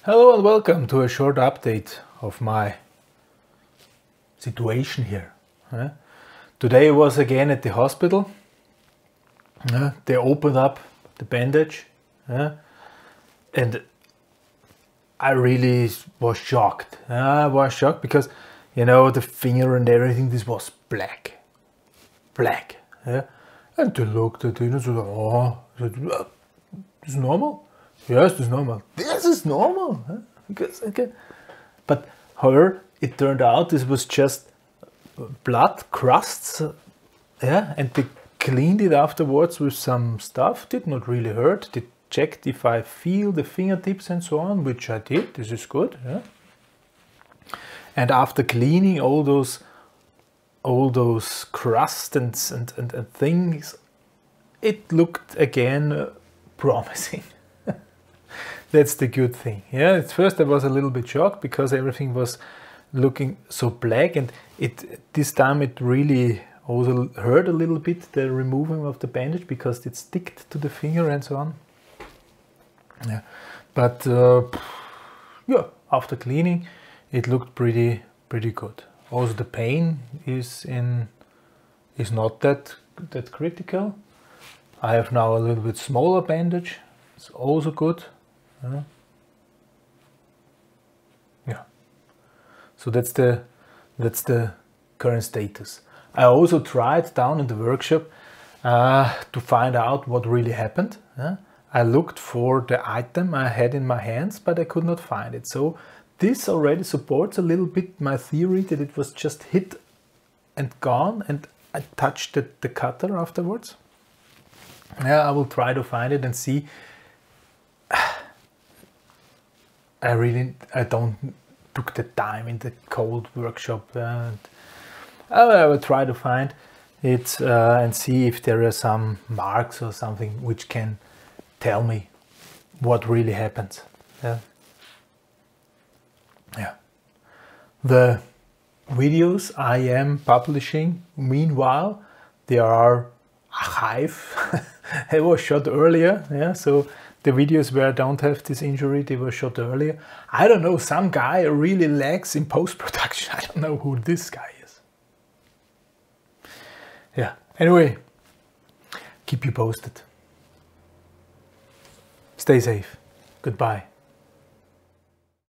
Hello and welcome to a short update of my situation here. Today I was again at the hospital. They opened up the bandage and I really was shocked. I was shocked because, you know, the finger and everything, this was black. And they looked at it and said, oh, this is normal? Yes, this is normal. This is normal. Because, okay. But however, it turned out this was just blood crusts. And they cleaned it afterwards with some stuff. Did not really hurt. They checked if I feel the fingertips and so on, which I did. This is good. And after cleaning all those crusts and things, it looked again promising. That's the good thing. At first I was a little bit shocked because everything was looking so black, and this time it really also hurt a little bit, the removing of the bandage, because it sticked to the finger and so on. But after cleaning it looked pretty good. Also the pain is not that critical. I have now a little bit smaller bandage. It's also good. So that's the current status. I also tried down in the workshop to find out what really happened. I looked for the item I had in my hands, but I could not find it. So this already supports a little bit my theory that it was just hit and gone, and I touched the cutter afterwards. I will try to find it and see. I don't took the time in the cold workshop, and I will try to find it and see if there are some marks or something which can tell me what really happens. The videos I am publishing, meanwhile, they are archive. I was shot earlier, so the videos where I don't have this injury, they were shot earlier. I don't know, some guy really lags in post-production. I don't know who this guy is. Anyway, keep you posted. Stay safe. Goodbye.